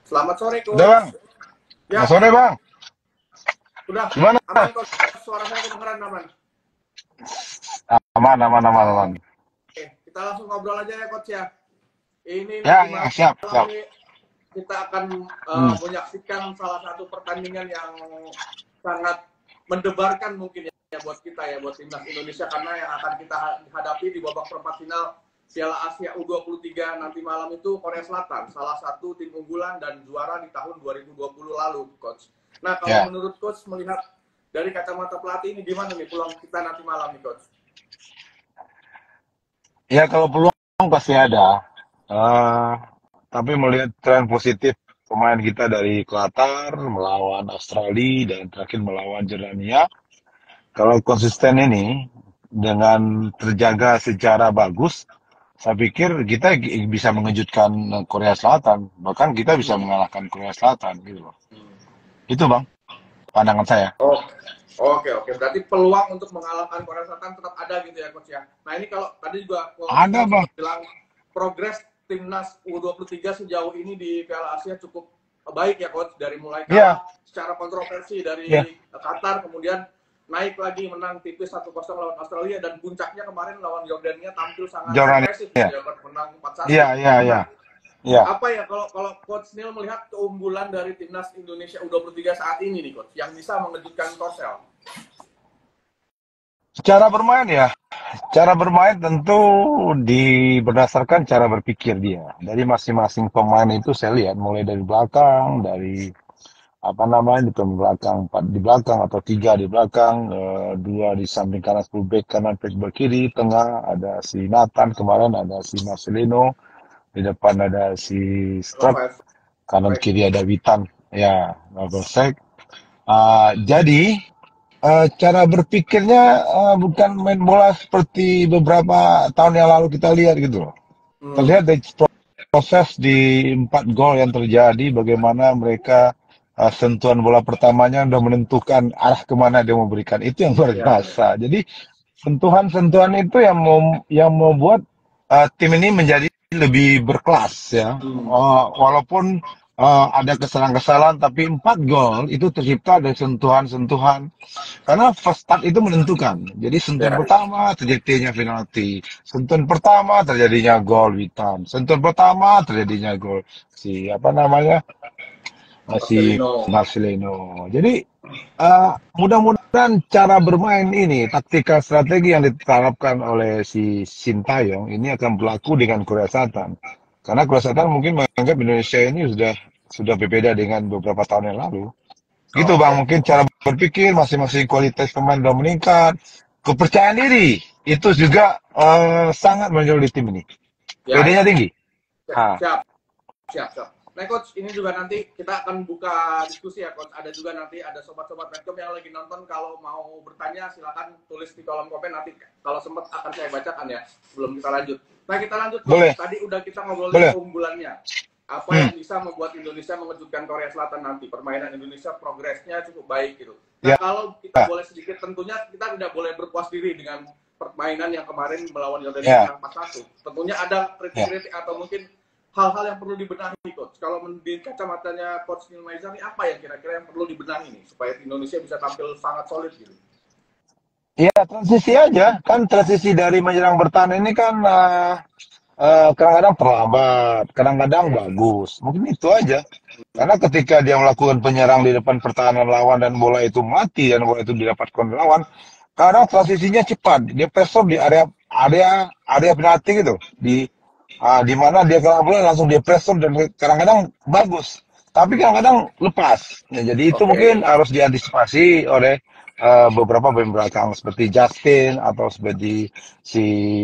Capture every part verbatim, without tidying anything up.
Selamat sore, Udah bang, Coach. selamat Ya, sore bang. udah Gimana? aman, Coach. Suara saya kedengeran aman. Aman, aman, aman, aman. Oke, kita langsung ngobrol aja ya, Coach ya. Ini Ya, nanti ya, siap, malam siap. nih kita akan Hmm. uh, menyaksikan salah satu pertandingan yang sangat mendebarkan mungkin ya buat kita ya, buat timnas Indonesia, karena yang akan kita hadapi di babak perempat final Piala Asia U dua puluh tiga nanti malam itu Korea Selatan, salah satu tim unggulan dan juara di tahun dua ribu dua puluh lalu, Coach. Nah, kalau Ya, menurut Coach melihat dari kacamata pelatih ini gimana nih peluang kita nanti malam nih, Coach? ya kalau peluang pasti ada. Eh, tapi melihat tren positif pemain kita dari Qatar melawan Australia dan terakhir melawan Jordania, kalau konsisten ini dengan terjaga secara bagus, saya pikir kita gi- bisa mengejutkan Korea Selatan, bahkan kita bisa Hmm. mengalahkan Korea Selatan gitu loh. Hmm. Itu bang, pandangan saya. Oh, oke oke. Berarti peluang untuk mengalahkan Korea Selatan tetap ada gitu ya, Coach ya. Nah, ini kalau tadi juga Coach Ada Neil bang. sempat bilang progres timnas U dua puluh tiga sejauh ini di Piala Asia cukup baik ya, Coach. Dari mulai Iya, kalah secara kontroversi iya. dari Qatar, kemudian naik lagi menang tipis satu kosong lawan Australia, dan puncaknya kemarin lawan Yordania tampil sangat Jordania. impresif gitu ya, Coach, menang empat Iya, satu. iya, iya. Nah, Iya. apa ya kalau kalau Coach Neil melihat keunggulan dari timnas Indonesia U dua puluh tiga saat ini nih, Coach, yang bisa mengejutkan Korsel? Cara bermain ya. Cara bermain tentu di berdasarkan cara berpikir dia. Dari masing-masing pemain itu saya lihat mulai dari belakang, dari apa namanya di belakang, empat di belakang atau tiga di belakang, eh, dua di samping kanan fullback kanan fullback kiri, tengah ada si Nathan kemarin, ada si Marcelino, di depan ada si Struck, Rafael kanan Strike. kiri ada Witan, ya, Novosek. Ah, jadi eh, cara berpikirnya eh, bukan main bola seperti beberapa tahun yang lalu kita lihat gitu loh. Hmm. Terlihat dari proses di empat gol yang terjadi, bagaimana mereka eh, sentuhan bola pertamanya udah menentukan arah kemana dia mau berikan. Itu yang luar Ya, ya. biasa. Jadi sentuhan-sentuhan itu yang mau yang membuat eh, tim ini menjadi lebih berkelas ya. Hmm. Eh, walaupun eh, ada kesalahan-kesalahan, tapi empat gol itu tercipta dari sentuhan-sentuhan karena first touch itu menentukan. Jadi sentuhan Ya. pertama terjadinya penalti. Sentuhan pertama terjadinya gol Witan. Sentuhan pertama terjadinya gol si apa namanya? Si Marcelino. Marcelino. Jadi eh, mudah-mudahan cara bermain ini, taktikal strategi yang diterapkan oleh si Sintayong ini akan berlaku dengan Korea Selatan. Karena Korea Selatan mungkin menganggap Indonesia ini sudah sudah berbeda dengan beberapa tahun yang lalu. Gitu Oke. Bang, mungkin cara berpikir masing-masing kualitas pemain sudah meningkat. Kepercayaan diri itu juga eh, sangat menonjol di tim ini. Ya, ya. P D-nya tinggi. Siap, Ah, siap, siap, siap. Nah, Coach, ini juga nanti kita akan buka diskusi ya, Coach. Ada juga nanti ada sobat-sobat Medcom yang lagi nonton. Kalau mau bertanya, silakan tulis di kolom komen. Nanti kalau sempat akan saya bacakan ya, sebelum kita lanjut. Nah, kita lanjut, Coach. boleh, Tadi udah kita ngobrolin boleh. keunggulannya. Apa Hmm, yang bisa membuat Indonesia mengejutkan Korea Selatan nanti? Permainan Indonesia progresnya cukup baik gitu. Nah, ya, kalau kita boleh sedikit, tentunya kita tidak boleh berpuas diri dengan permainan yang kemarin melawan Yordania ya, menang empat satu. Tentunya ada ya. kritik-kritik atau mungkin hal-hal yang perlu dibenahi, Coach. Kalau di kacamatanya Coach Neil Maizar ini apa yang kira-kira yang perlu dibenahi nih supaya Indonesia bisa tampil sangat solid gitu? Ya, transisi aja. Kan transisi dari menyerang bertahan ini kan eh, eh, kadang-kadang terlambat, kadang-kadang bagus. Mungkin itu aja. Hmm. Karena ketika dia melakukan penyerang di depan pertahanan lawan dan bola itu mati dan bola itu didapatkan oleh lawan, kadang transisinya cepat. Dia pressure di area area area penalti gitu. Di ah, di mana dia kena bola langsung dia pressure dan kadang-kadang bagus. Tapi Hmm. kadang-kadang lepas. Ya, jadi itu Oke. mungkin harus diantisipasi oleh eh, beberapa pemain belakang seperti Justin atau seperti si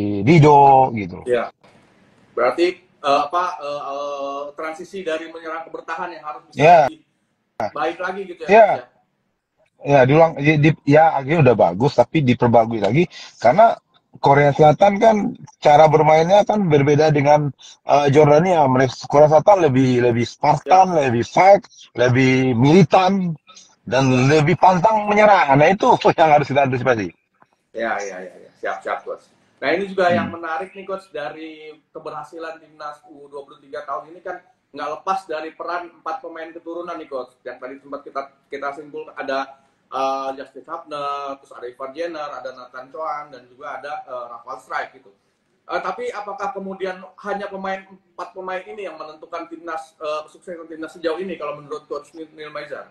Dido gitu. Ya. Berarti uh, apa uh, uh, transisi dari menyerang ke bertahan yang harus bisa Ya, lebih baik lagi gitu ya, Coach ya, ya. ya diulang di, di- ya akhirnya udah bagus tapi diperbarui lagi karena Korea Selatan kan cara bermainnya kan berbeda dengan eh, Jordania. Mereka Korea Selatan lebih lebih Ya, Spartan, lebih fight, lebih militan dan ya. lebih pantang menyerah. Nah itu yang harus kita antisipasi. Ya, ya, ya, ya. Siap, siap, Coach. Nah, ini juga yang Hmm. menarik nih, Coach, dari keberhasilan timnas U dua puluh tiga tahun ini kan nggak lepas dari peran empat pemain keturunan nih coach. Yang tadi sempat kita kita simpulkan ada uh, Justin Hubner, terus ada Ivan Jenner, ada Nathan Choan, dan juga ada uh, Rafael Strike gitu. Uh, tapi apakah kemudian hanya pemain empat pemain ini yang menentukan timnas uh, kesuksesan timnas sejauh ini kalau menurut coach Neil Maizar?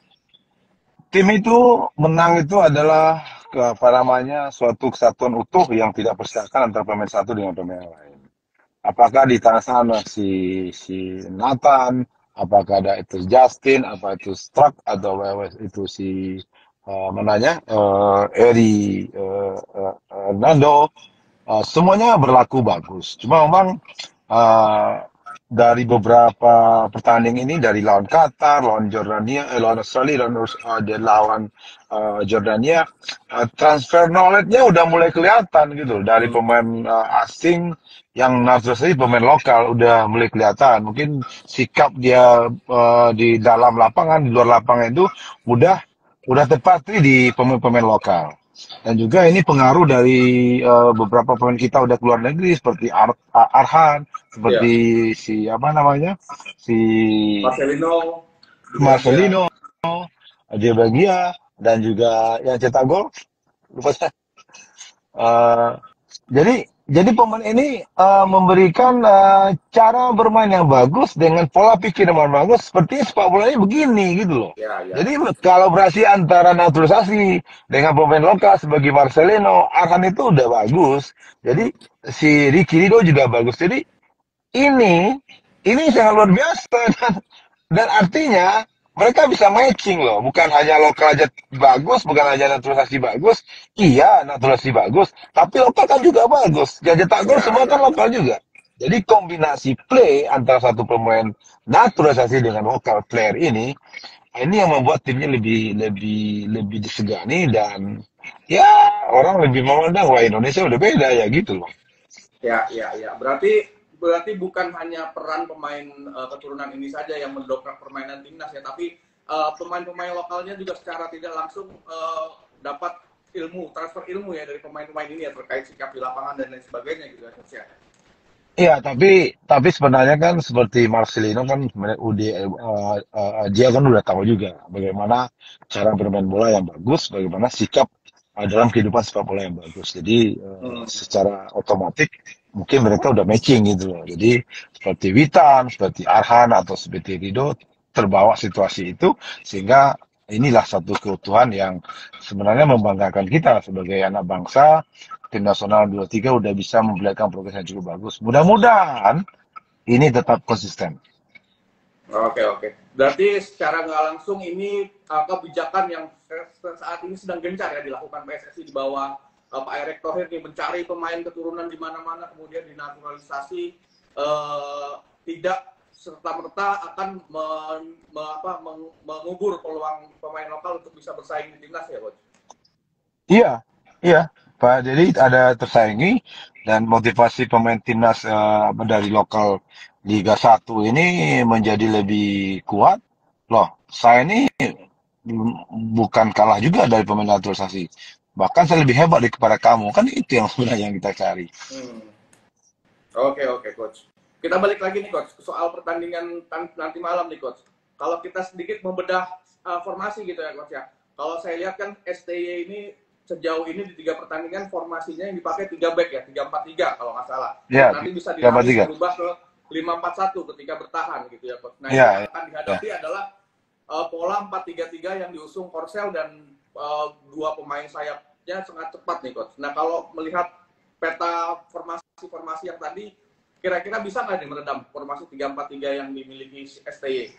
Tim itu menang itu adalah ke, apa namanya suatu kesatuan utuh yang tidak persiakan antara pemain satu dengan pemain lain. Apakah di tangan sana si si Nathan, apakah ada itu Justin, apa itu Struck atau itu si uh, menanya uh, Eri uh, uh, uh, Nando, uh, semuanya berlaku bagus. Cuma memang uh, dari beberapa pertandingan ini dari lawan Qatar, lawan Jordania, eh, lawan Australia, lawan uh, dan lawan uh, Jordania, uh, transfer knowledge-nya udah mulai kelihatan gitu dari pemain uh, asing yang naturalisasi pemain lokal udah mulai kelihatan. Mungkin sikap dia uh, di dalam lapangan, di luar lapangan itu udah udah tepat di pemain-pemain lokal. Dan juga ini pengaruh dari uh, beberapa pemain kita udah keluar negeri seperti Ar Arhan, seperti yeah. si apa namanya si Marcelino, Marcelino, dia Bagia, dan juga yang cetak gol lupa saya. Uh, jadi jadi pemain ini uh, memberikan uh, cara bermain yang bagus dengan pola pikir yang bagus seperti sepak bolanya begini gitu loh. Ya, ya. Jadi kolaborasi antara naturalisasi dengan pemain lokal sebagai Marcelino, Arhan itu udah bagus. Jadi si Ricky Rido juga bagus. Jadi ini ini sangat luar biasa dan, dan artinya mereka bisa matching loh, bukan hanya lokal aja bagus, bukan hanya naturalisasi bagus. Iya, naturalisasi bagus, tapi lokal kan juga bagus. Jadi cetak gol semua kan lokal juga. Jadi kombinasi play antara satu pemain naturalisasi dengan lokal player ini, ini yang membuat timnya lebih lebih lebih disegani dan ya orang lebih memandang wah Indonesia udah beda ya gitu loh. Ya, ya, ya. Berarti berarti bukan hanya peran pemain uh, keturunan ini saja yang mendongkrak permainan timnas ya, tapi uh, pemain-pemain lokalnya juga secara tidak langsung uh, dapat ilmu, transfer ilmu ya dari pemain-pemain ini ya terkait sikap di lapangan dan lain sebagainya gitu ya. Iya, tapi tapi sebenarnya kan seperti Marcelino kan sebenarnya U D uh, uh, dia kan udah tahu juga bagaimana cara bermain bola yang bagus, bagaimana sikap uh, dalam kehidupan sepak bola yang bagus. Jadi uh, hmm. secara otomatis mungkin mereka udah matching gitu loh. Jadi seperti Witan, seperti Arhan atau seperti Rido terbawa situasi itu sehingga inilah satu keutuhan yang sebenarnya membanggakan kita sebagai anak bangsa. Tim nasional dua puluh tiga udah bisa memperlihatkan progres yang cukup bagus. Mudah-mudahan ini tetap konsisten. Oke oke. Berarti secara nggak langsung ini uh, kebijakan yang saat ini sedang gencar ya dilakukan P S S I di bawah uh, Pak Erick Thohir nih mencari pemain keturunan di mana-mana kemudian dinaturalisasi uh, tidak serta-merta akan me, me, apa, meng, mengubur peluang pemain lokal untuk bisa bersaing di timnas ya, Coach? Iya, iya. Pak, jadi ada tersaingi dan motivasi pemain timnas uh, dari lokal Liga satu ini menjadi lebih kuat. Loh, saya ini bukan kalah juga dari pemain naturalisasi. Bahkan saya lebih hebat daripada kamu. Kan itu yang sebenarnya yang kita cari. Hmm. Oke, oke, Coach. Kita balik lagi nih, Coach, soal pertandingan nanti malam nih, Coach. Kalau kita sedikit membedah uh, formasi gitu ya, Coach ya. Kalau saya lihat kan S T Y ini sejauh ini di tiga pertandingan formasinya yang dipakai tiga back ya, tiga empat tiga kalau nggak salah. Ya, nanti bisa dinamis berubah ke lima empat satu ketika bertahan gitu ya, Coach. Nah, ya, yang akan dihadapi ya. adalah uh, pola empat tiga tiga yang diusung Korsel dan uh, dua pemain sayapnya sangat cepat nih, Coach. Nah, kalau melihat peta formasi-formasi yang tadi, kira-kira bisa nggak nih meredam formasi tiga empat tiga yang dimiliki S T Y?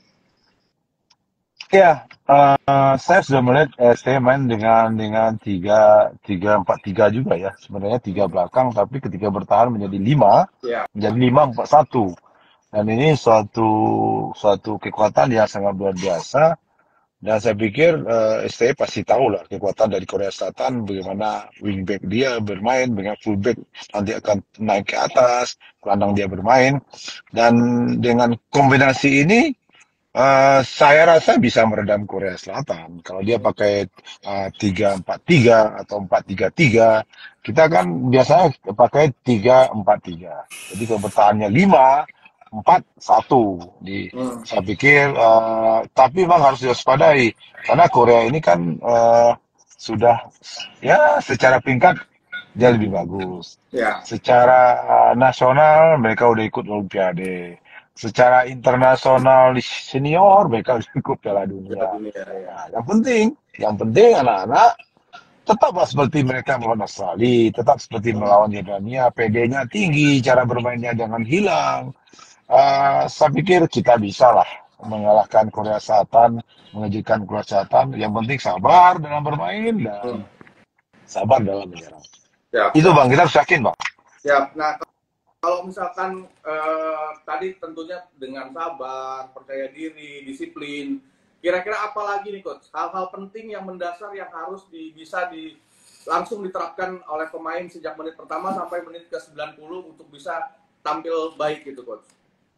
Ya, uh, saya sudah melihat S T Y main dengan dengan tiga tiga empat tiga juga ya. Sebenarnya tiga belakang, tapi ketika bertahan menjadi lima, ya. menjadi lima empat satu. Dan ini suatu suatu kekuatan yang sangat luar biasa. Dan saya pikir uh, S T Y pasti tahu lah kekuatan dari Korea Selatan, bagaimana wingback dia bermain, dengan fullback nanti akan naik ke atas, gelandang dia bermain. Dan dengan kombinasi ini, Uh, saya rasa bisa meredam Korea Selatan. Kalau dia pakai uh, tiga empat tiga atau empat tiga tiga, kita kan biasanya pakai tiga empat tiga. Jadi kalau bertahannya lima, empat satu di Hmm. saya pikir uh, tapi memang harus diwaspadai karena Korea ini kan uh, sudah ya secara peringkat dia lebih bagus. Ya. Secara uh, nasional mereka udah ikut Olimpiade. Secara internasional di senior mereka udah ikut Piala Piala Dunia. Dunia ya. Nah, yang penting, yang penting anak-anak tetaplah seperti mereka melawan Australia, tetap seperti melawan Jordania, P D-nya tinggi, cara bermainnya jangan hilang. Uh, saya pikir kita bisa lah mengalahkan Korea Selatan, mengejutkan Korea Selatan. Yang penting sabar dalam bermain dan Hmm. sabar dalam menyerang. Siap, Itu siap. Bang, kita harus yakin Bang. Siap. Nah, kalau misalkan eh, tadi tentunya dengan sabar, percaya diri, disiplin, kira-kira apa lagi nih Coach? Hal-hal penting yang mendasar yang harus di, bisa di langsung diterapkan oleh pemain sejak menit pertama sampai menit ke sembilan puluh untuk bisa tampil baik gitu Coach?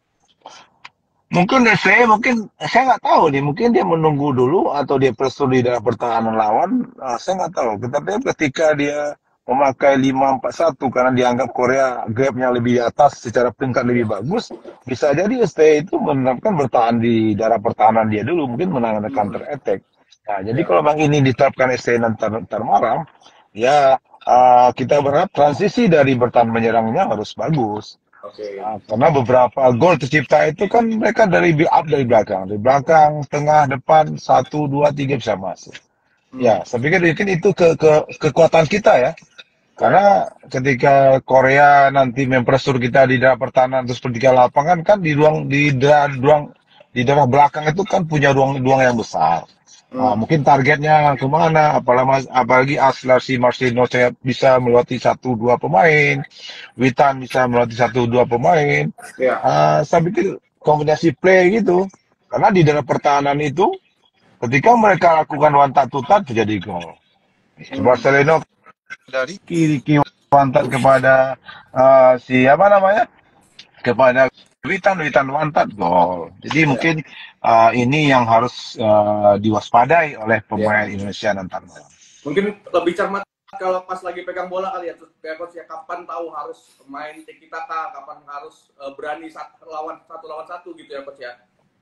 Mungkin saya mungkin saya nggak tahu nih, mungkin dia menunggu dulu atau dia pressure di dalam pertahanan lawan. Uh, saya nggak tahu. Tetapi ketika dia memakai lima empat satu karena dianggap Korea gapnya lebih di atas secara peringkat lebih bagus, bisa jadi S T I itu menerapkan bertahan di daerah pertahanan dia dulu, mungkin menangani Hmm. counter attack. Nah, jadi Ya. kalau bang ini diterapkan S T I nanti ntar malam, ya uh, kita berharap transisi dari bertahan menyerangnya harus bagus. Oke. Okay. Nah, karena beberapa gol tercipta itu kan mereka dari build up dari belakang, dari belakang, tengah, depan, satu, dua, tiga bisa masuk. Hmm. Ya, saya pikir mungkin itu ke, ke kekuatan kita ya. Ya. Karena ketika Korea nanti mempresur kita di daerah pertahanan terus pertiga lapangan kan di ruang di daerah ruang di daerah belakang itu kan punya ruang-ruang yang besar. Nah, Hmm. mungkin targetnya kemana? Apalagi, apalagi Aslar si Marcelo saya bisa melewati satu dua pemain, Witan bisa melewati satu dua pemain. Ya. Uh, saya pikir kombinasi play gitu. Karena di daerah pertahanan itu, ketika mereka lakukan one touch to touch terjadi gol. Hmm. Marcelino dari kiri kiri pantat kepada uh, si apa namanya kepada Witan Witan pantat gol. Jadi Ya. mungkin uh, ini yang harus uh, diwaspadai oleh pemain Ya. Indonesia nanti malam. Mungkin lebih cermat kalau pas lagi pegang bola kali ya, terus kayak Coach ya kapan tahu harus main tiki taka, kapan harus uh, berani satu lawan satu lawan satu gitu ya Coach ya.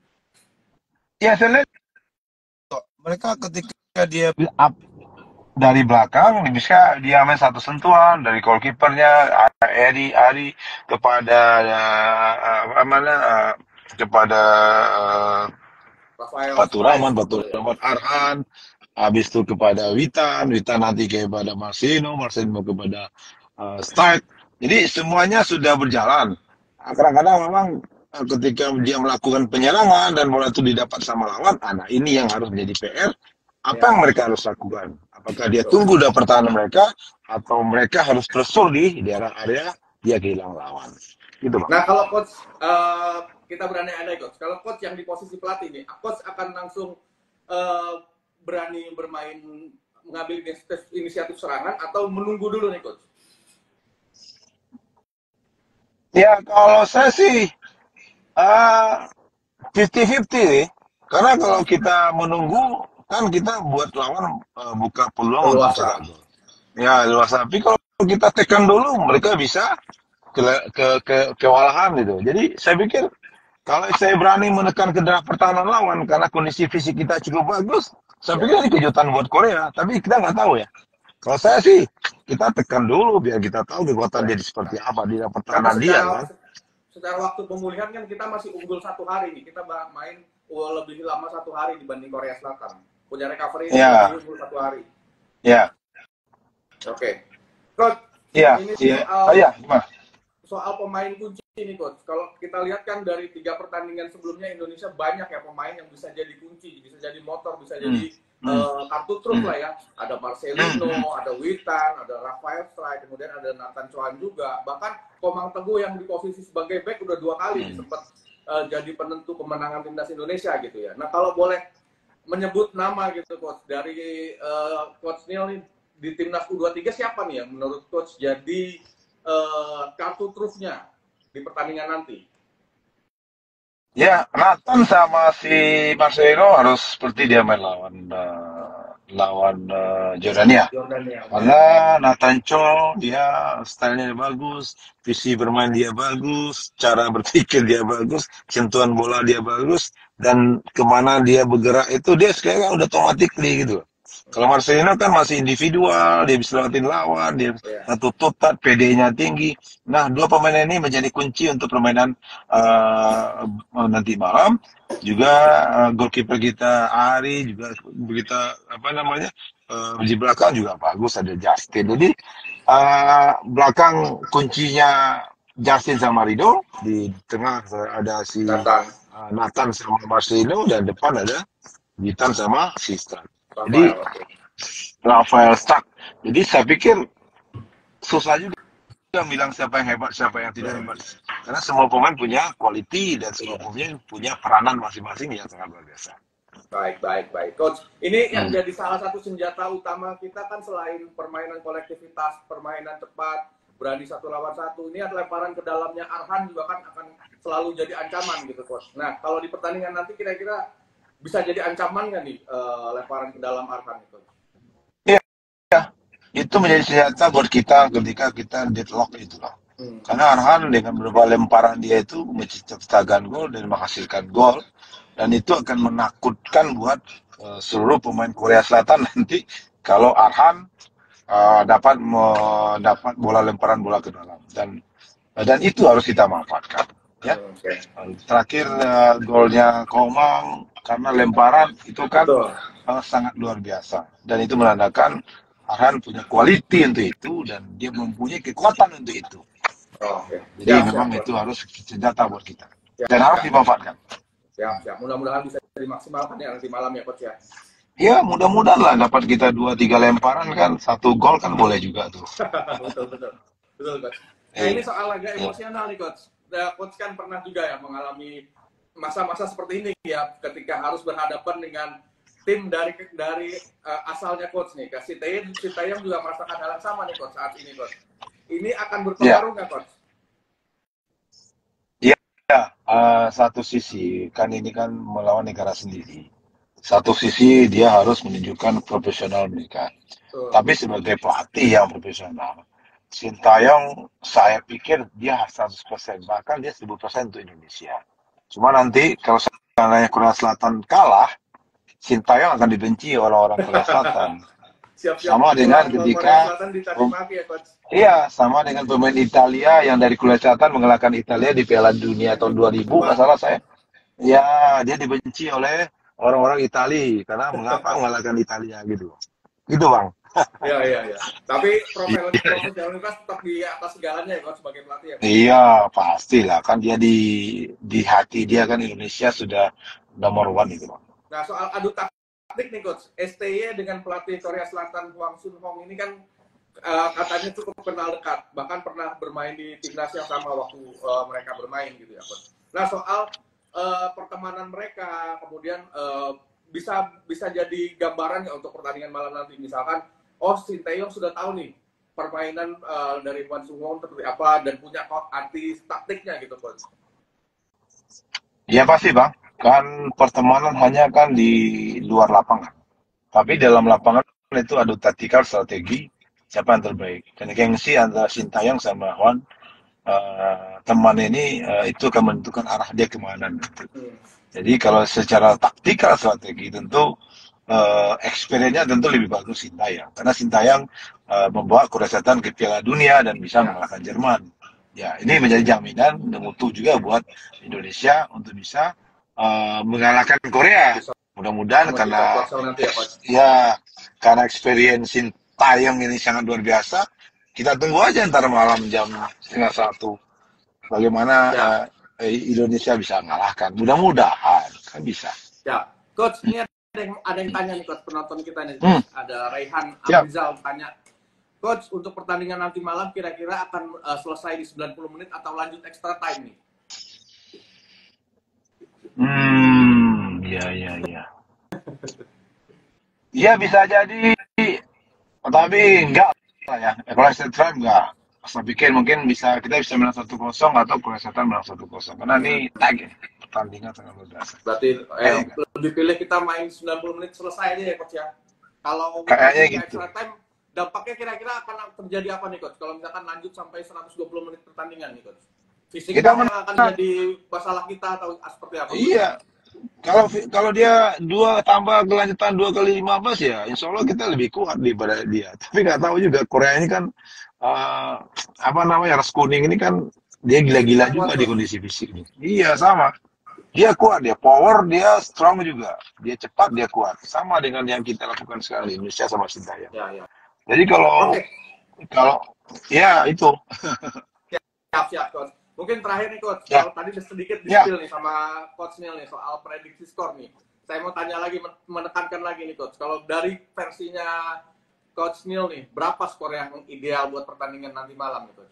Ya saya lihat mereka ketika dia build up dari belakang bisa dia main satu sentuhan dari goalkeepernya Eri Ari kepada uh, apa mana uh, kepada uh, Batu Rahman, Batu Rahman Arhan, habis itu kepada Witan, Witan nanti kepada Marcelo, Marcelo kepada uh, Stark. Jadi semuanya sudah berjalan. Kadang-kadang memang ketika dia melakukan penyerangan dan bola itu didapat sama lawan, nah ini yang harus menjadi P R. Apa Ya. yang mereka harus lakukan? Apakah dia tunggu dalam pertahanan mereka atau mereka harus tersur di daerah area dia kehilangan lawan? Gitu, Bang. Nah kalau Coach uh, kita berandai-andai Coach, kalau Coach yang di posisi pelatih nih, Coach akan langsung uh, berani bermain mengambil inisiatif serangan atau menunggu dulu nih Coach? Ya kalau saya sih fifty fifty uh, nih. Karena kalau kita menunggu kan kita buat lawan uh, buka peluang untuk cetak gol. Ya luas. Tapi kalau kita tekan dulu mereka bisa ke, ke, ke kewalahan gitu. Jadi saya pikir kalau saya berani menekan ke daerah pertahanan lawan karena kondisi fisik kita cukup bagus, saya pikir ini kejutan buat Korea. Tapi kita nggak tahu ya. Kalau saya sih kita tekan dulu biar kita tahu kekuatan dia seperti apa di daerah pertahanan dia kan. Secara waktu pemulihan kan kita masih unggul satu hari nih. Kita main lebih lama satu hari dibanding Korea Selatan. Punya recovery ya. lebih unggul satu hari. Ya. Oke. Okay. Coach, ya. ini ya. soal, oh, ya. soal pemain kunci ini Coach. Kalau kita lihat kan dari tiga pertandingan sebelumnya Indonesia banyak ya pemain yang bisa jadi kunci, bisa jadi motor, bisa jadi hmm. uh, kartu truf hmm. lah ya. Ada Marcelino, hmm. ada Witan, ada Rafael Strike, kemudian ada Nathan Chohan juga. Bahkan Komang Teguh yang di posisi sebagai back udah dua kali hmm. sempat uh, jadi penentu kemenangan timnas Indonesia gitu ya. Nah kalau boleh menyebut nama gitu Coach dari uh, Coach Neil nih di timnas U dua puluh tiga siapa nih yang menurut Coach jadi uh, kartu trufnya di pertandingan nanti? Ya, Nathan sama si Marcelo harus seperti dia main lawan uh, lawan uh, Jordania. Jordania. Karena Nathan Cho dia stylenya bagus, visi bermain dia bagus, cara berpikir dia bagus, sentuhan bola dia bagus, dan kemana dia bergerak itu dia sekarang udah automatically gitu. Kalau Marcelino kan masih individual, dia bisa lewatin lawan, dia Ya. satu tutat, P D-nya tinggi. Nah, dua pemain ini menjadi kunci untuk permainan uh, nanti malam. Juga uh, goalkeeper kita Ari juga kita apa namanya uh, di belakang juga bagus, ada Justin. Jadi uh, belakang kuncinya Justin sama Rido, di tengah ada si Datang. uh, Nathan sama Marcelino, dan depan ada Gitan sama Sistan. Jadi Rafael. Oke. Rafael Stark. Jadi saya pikir susah juga bilang siapa yang hebat, siapa yang tidak hebat. Karena semua pemain punya quality dan semua pemain punya peranan masing-masing yang sangat luar biasa. Baik, baik, baik. Coach, ini yang Hmm. jadi salah satu senjata utama kita kan selain permainan kolektivitas, permainan cepat, berani satu lawan satu, ini adalah lemparan ke dalamnya Arhan juga kan akan selalu jadi ancaman gitu, Coach. Nah, kalau di pertandingan nanti kira-kira bisa jadi ancaman nggak nih uh, lemparan ke dalam Arhan itu? Iya, itu menjadi senjata buat kita ketika kita deadlock itu loh. Hmm. Karena Arhan dengan beberapa lemparan dia itu menciptakan gol dan menghasilkan gol, dan itu akan menakutkan buat uh, seluruh pemain Korea Selatan nanti kalau Arhan uh, dapat mendapat bola lemparan bola ke dalam, dan uh, dan itu harus kita manfaatkan. Ya, okay. Terakhir uh, golnya Komang karena lemparan itu kan uh, sangat luar biasa, dan itu menandakan Arhan punya quality untuk itu dan dia mempunyai kekuatan untuk itu. Oh, okay. Jadi siap, memang siap, itu siap. Harus senjata buat kita siap, dan siap, harus dimanfaatkan. Siap, siap. Mudah-mudahan bisa dimaksimalkan ya nanti malam ya, Coach ya. Ya, mudah-mudahan lah dapat kita dua tiga lemparan kan, satu gol kan boleh juga tuh. betul, betul, betul, Coach. Nah, ini soal agak emosional nih, Coach. Coach kan pernah juga ya mengalami masa-masa seperti ini ya, ketika harus berhadapan dengan tim dari dari uh, asalnya Coach nih. Sintayong Sintayong juga merasakan hal yang sama nih, Coach, saat ini, Coach. Ini akan berpengaruh nggak, yeah. Coach? Ya, yeah. uh, satu sisi kan ini kan melawan negara sendiri. Satu sisi dia harus menunjukkan profesional mereka. Uh. Tapi sebagai pelatih yang profesional, Sintayong saya pikir dia seratus persen, bahkan dia seribu persen untuk Indonesia. Cuma nanti kalau seandainya Korea Selatan kalah, Sintayong akan dibenci oleh orang Korea Selatan. Siap-siap sama dengan ketika um, ya, iya, sama dengan pemain Italia yang dari Korea Selatan mengalahkan Italia di Piala Dunia tahun dua ribu, nggak salah saya. Ya, dia dibenci oleh orang-orang Italia karena mengapa mengalahkan Italia gitu. Gitu, Bang. Iya, iya, iya. Tapi profesionalitas tetap di atas segalanya ya, Coach, sebagai pelatih ya. Iya, pastilah. Kan dia di di hati dia kan Indonesia sudah nomor one itu, Bang. Nah, soal adu taktik nih, Coach. S T Y dengan pelatih Korea Selatan Hwang Sun Hong ini kan uh, katanya cukup kenal dekat. Bahkan pernah bermain di timnas yang sama waktu uh, mereka bermain gitu ya, Coach. Nah, soal uh, pertemanan mereka, kemudian uh, bisa bisa jadi gambaran ya untuk pertandingan malam nanti. Misalkan, oh Sintayong sudah tahu nih permainan uh, dari Hwang Sun Hong seperti apa dan punya arti taktiknya gitu, Coach. Iya pasti, Bang. Kan pertemanan hanya kan di luar lapangan. Tapi dalam lapangan itu ada taktikal strategi siapa yang terbaik. Dan gengsi antara Sintayong sama Hwan, uh, teman ini uh, itu akan menentukan arah dia kemana. Gitu. Jadi kalau secara taktikal strategi tentu uh, experience-nya tentu lebih bagus Sintayong. Karena Sintayong uh, membawa Korea Selatan ke Piala Dunia dan bisa mengalahkan Jerman. Ya, ini menjadi jaminan dan mutu juga buat Indonesia untuk bisa uh, mengalahkan Korea. Mudah-mudahan karena ya karena experience Sintayong ini sangat luar biasa. Kita tunggu aja ntar malam jam setengah satu bagaimana ya. uh, Indonesia bisa mengalahkan. Mudah-mudahan kan bisa. Ya, Coach, ini ada yang, ada yang tanya nih, Coach, penonton kita nih. Hmm. Ada Raihan Abrizal tanya, Coach, untuk pertandingan nanti malam kira-kira akan uh, selesai di sembilan puluh menit atau lanjut extra time nih? Hmm, ya, ya, ya. Iya bisa jadi, tapi enggak lah ya. Kalau extra time enggak. Saya pikir mungkin bisa kita bisa menang satu kosong atau Korea Selatan menang satu kosong. Karena ini tag ya, pertandingan sangat luar biasa. Berarti eh, lebih pilih kita main sembilan puluh menit selesai aja ya, Coach ya? Kalau Kayaknya lanjut ke gitu. extra time, dampaknya kira-kira akan terjadi apa nih coach? Kalau misalkan lanjut sampai seratus dua puluh menit pertandingan nih coach, fisik Kita yang akan menang. jadi masalah kita atau seperti apa coach? Iya. Kalau kalau dia dua tambah kelanjutan dua kali lima belas ya, insya Allah kita lebih kuat daripada dia. Tapi nggak tahu juga Korea ini kan eh, apa namanya ras kuning ini kan dia gila-gila Fisiknya kuat juga di coach. kondisi fisiknya. Iya sama. Dia kuat, dia power, dia strong juga. Dia cepat, dia kuat. Sama dengan yang kita lakukan sekarang di Indonesia sama Sintayong. Ya ya. Jadi kalau Oke, kalau ya itu siap-siap coach. Mungkin terakhir nih coach, ya kalau tadi sedikit di ya spill nih sama coach Neil nih soal prediksi skor nih. Saya mau tanya lagi, menekankan lagi nih coach. Kalau dari versinya coach Neil nih, berapa skor yang ideal buat pertandingan nanti malam nih coach?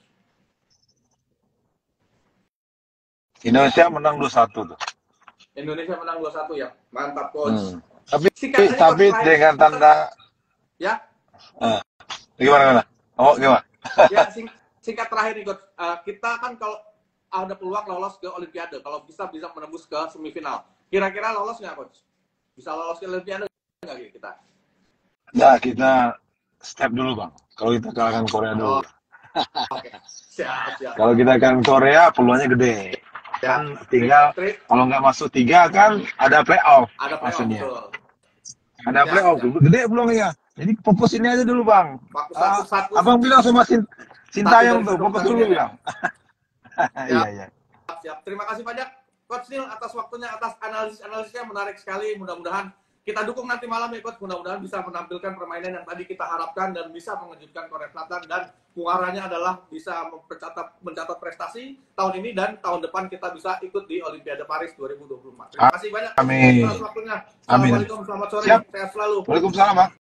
Indonesia menang dua satu tuh. Indonesia menang dua satu ya. Mantap coach. Hmm. Tapi Singkat aja tapi coach terakhir. dengan tanda Ya. eh, gimana gimana? Oh gimana? Ya sing, singkat terakhir nih coach. Uh, kita kan kalau ada peluang lolos ke Olimpiade, kalau bisa bisa menembus ke semifinal. Kira-kira lolos nggak coach? Bisa lolos ke Olimpiade nggak kita? Nah kita step dulu bang. Kalau kita kalahkan Korea dulu. Oh, oke. Siap, siap. Kalau kita kalahkan Korea peluangnya gede. Kan tinggal Tri, kalau nggak masuk tiga kan ada playoff ada playoff maksudnya. betul. Ada Siap, playoff siap. gede peluangnya. Jadi fokus ini aja dulu bang. Waktu Ah, satu satu abang bilang sama Sin Sintayong tuh fokus dulu ya. bang. Iya iya. Siap. Terima kasih banyak Coach Neil atas waktunya, atas analisis-analisisnya menarik sekali. Mudah-mudahan kita dukung nanti malam ya Coach. Mudah-mudahan bisa menampilkan permainan yang tadi kita harapkan dan bisa mengejutkan Korea Selatan, dan muaranya adalah bisa mencatat mencatat prestasi tahun ini dan tahun depan kita bisa ikut di Olimpiade Paris dua ribu dua puluh empat. Terima kasih banyak Coach Neil Amin. atas waktunya. Amin. Assalamualaikum, selamat sore, Siap. sehat selalu. Waalaikumsalam bang.